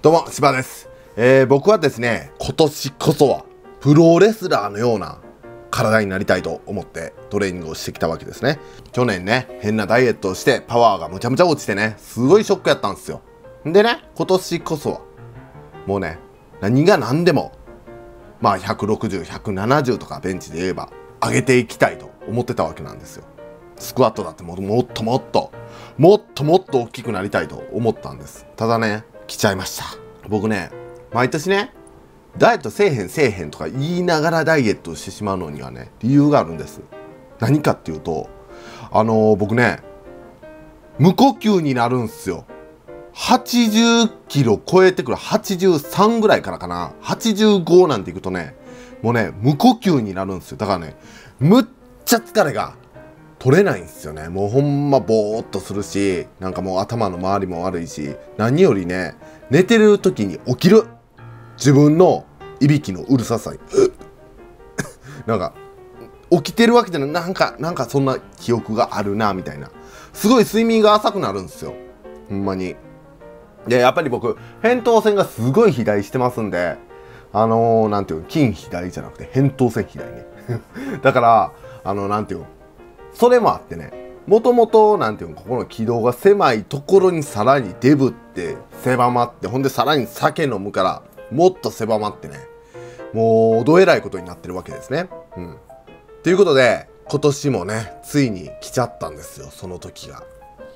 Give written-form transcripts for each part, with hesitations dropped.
どうも、柴です。僕はですね、今年こそはプロレスラーのような体になりたいと思ってトレーニングをしてきたわけですね。去年ね、変なダイエットをしてパワーがむちゃむちゃ落ちてね、すごいショックやったんですよ。でね、今年こそはもうね、何が何でもまあ160、170とかベンチで言えば上げていきたいと思ってたわけなんですよ。スクワットだってもっと大きくなりたいと思ったんです。ただね、来ちゃいました。僕ね、毎年ね、ダイエットせえへんとか言いながらダイエットをしてしまうのにはね、理由があるんです。何かっていうと、僕ね、無呼吸になるんすよ。80キロ超えてくる、83ぐらいからかな、85なんていくとね、もうね、無呼吸になるんですよ。だからね、むっちゃ疲れが取れないんですよね。もうほんまぼーっとするし、なんかもう頭の周りも悪いし、何よりね、寝てる時に起きる自分のいびきのうるささになんか起きてるわけじゃない、なんかそんな記憶があるなみたいな、すごい睡眠が浅くなるんですよ、ほんまに。でやっぱり僕扁桃腺がすごい肥大してますんで、なんていうの、筋肥大じゃなくて扁桃腺肥大ねだからなんていうの、それもあってね、もともとなんていうの、ここの気道が狭いところにさらにデブって狭まって、ほんでさらに酒飲むからもっと狭まってね、もうどえらいことになってるわけですね。ということで今年もね、ついに来ちゃったんですよ、その時が。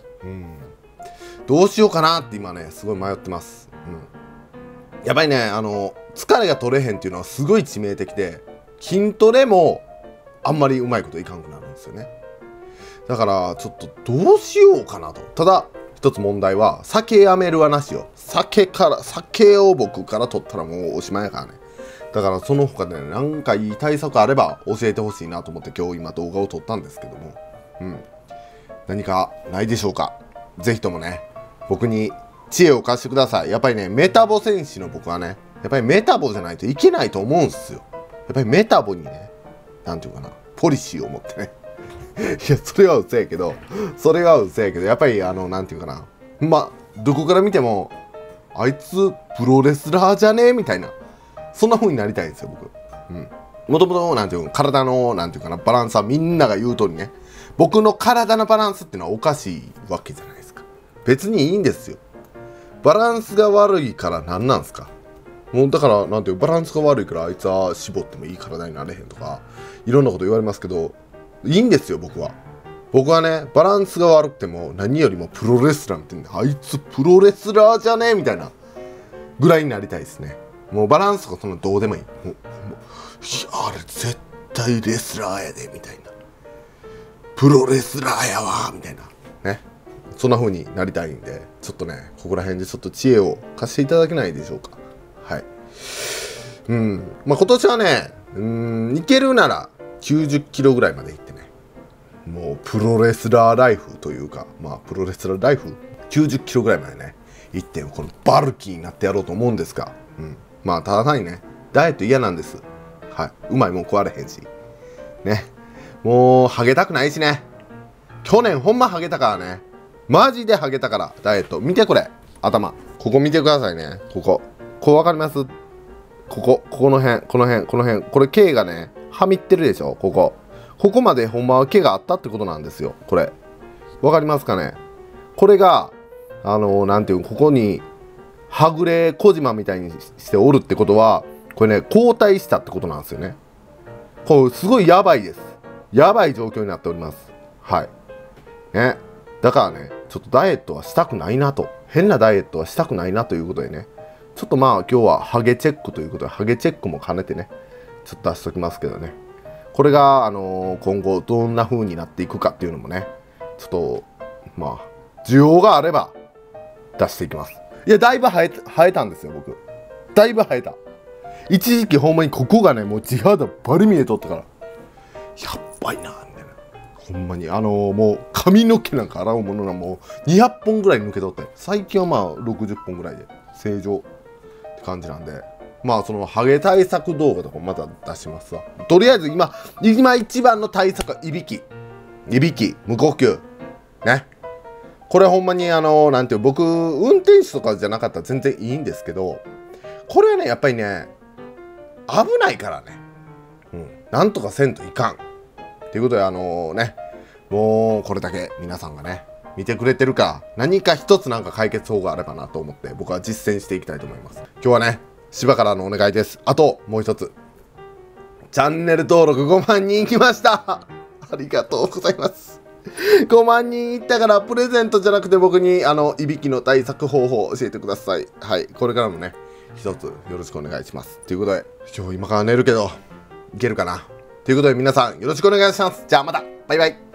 どうしようかなって今ね、すごい迷ってます。やっぱりね、疲れが取れへんっていうのはすごい致命的で、筋トレもあんまりうまいこといかんくなるんですよね。だからちょっとどうしようかなと。ただ一つ問題は、酒やめるはなしよ。酒を僕から取ったらもうおしまいやからね。だからその他でね、なんかいい対策あれば教えてほしいなと思って今日今動画を撮ったんですけども、何かないでしょうか。ぜひともね、僕に知恵を貸してください。やっぱりね、メタボ戦士の僕はね、やっぱりメタボじゃないといけないと思うんですよ。やっぱりメタボにね、なんていうかな、ポリシーを持ってねいや、それはうせえけど、やっぱりなんていうかな、どこから見てもあいつプロレスラーじゃねえみたいな、そんな風になりたいんですよ、僕。もともとなんていうの、体のなんていうかな、バランスはみんなが言う通りね、僕の体のバランスっていうのはおかしいわけじゃないですか。別にいいんですよ。バランスが悪いから何なんすか。もうだからなんていう、バランスが悪いからあいつは絞ってもいい体になれへんとか、いろんなこと言われますけど、いいんですよ、僕はね、バランスが悪くても何よりもプロレスラーってんで、あいつプロレスラーじゃねえみたいなぐらいになりたいですね。もうバランスとかそんなどうでもいい。もうあれ絶対レスラーやでみたいな、プロレスラーやわみたいなね、そんな風になりたいんで、ちょっとね、ここら辺でちょっと知恵を貸していただけないでしょうか。はい。今年はね、いけるなら90キロぐらいまでいってね、もうプロレスラーライフというか、プロレスラーライフ90キロぐらいまでね行って、このバルキーになってやろうと思うんですが、ただ単にね、ダイエット嫌なんです。はい。うまいもん食われへんしね、もうハゲたくないしね。去年ほんまハゲたからね、マジでハゲたから。ダイエット見て、これ頭、ここ見てくださいね。こ分かります？この辺、これ毛がねはみってるでしょ。ここまでほんまは毛があったってことなんですよ。これわかりますかね。これがなんていう、ここにはぐれ小島みたいにしておるってことは、これね後退したってことなんですよね。これすごいやばいです。やばい状況になっております。はいね。だからね、ちょっとダイエットはしたくないなと、変なダイエットはしたくないなということでね、ちょっと今日はハゲチェックということで、ハゲチェックも兼ねてね、ちょっと出しときますけどね。これが今後どんな風になっていくかっていうのもね、ちょっと需要があれば出していきます。いや、だいぶ生えたんですよ、僕。だいぶ生えた。一時期ほんまにここがね、もう地肌バリ見えとったから、やっばいなみたいな。ほんまにもう髪の毛なんか洗うものがもう200本ぐらい抜けとって、最近は60本ぐらいで正常って感じなんで、そのハゲ対策動画とかまた出しますわ。とりあえず今一番の対策はいびき、無呼吸ね。 これほんまになんていう、僕運転手とかじゃなかったら全然いいんですけど、これはねやっぱりね危ないからね、なんとかせんといかんっていうことでね、もうこれだけ皆さんがね見てくれてるから、何か一つなんか解決法があればなと思って僕は実践していきたいと思います。今日はね芝からのお願いです。あともう一つ、チャンネル登録5万人いきました。ありがとうございます。5万人いったからプレゼントじゃなくて僕にいびきの対策方法を教えてください。はい、これからもね一つよろしくお願いします。ということで今日今から寝るけどいけるかなということで皆さんよろしくお願いします。じゃあまたバイバイ。